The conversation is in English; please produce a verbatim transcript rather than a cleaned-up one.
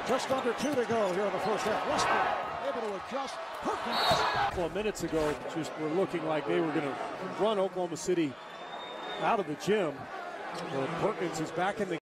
Just under two to go here in the first half. Westbrook able to adjust. Perkins. A couple of minutes ago, just were looking like they were going to run Oklahoma City out of the gym. Well, Perkins is back in the